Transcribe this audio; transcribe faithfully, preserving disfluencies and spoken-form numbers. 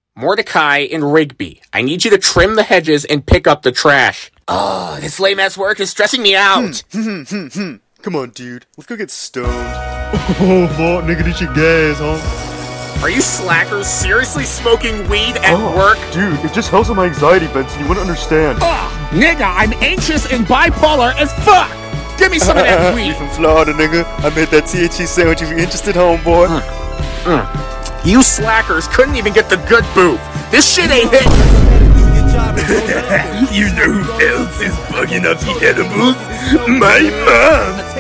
Mordecai and Rigby, I need you to trim the hedges and pick up the trash. Oh, this lame-ass work is stressing me out. Hmm, hmm, hmm, hmm. Come on, dude. Let's go get stoned. Oh, fuck, nigga, this your gas, huh? Are you slackers seriously smoking weed at oh, work? Dude, it just helps with my anxiety, Benson. You wouldn't understand. Oh, nigga, I'm anxious and bipolar as fuck. Give me some of that weed. You from Florida, nigga. I made that T H C sandwich if you're interested, homeboy. Mm. Mm. You slackers couldn't even get the good booth. This shit ain't hit. You know who else is bugging up the edibles? My mom!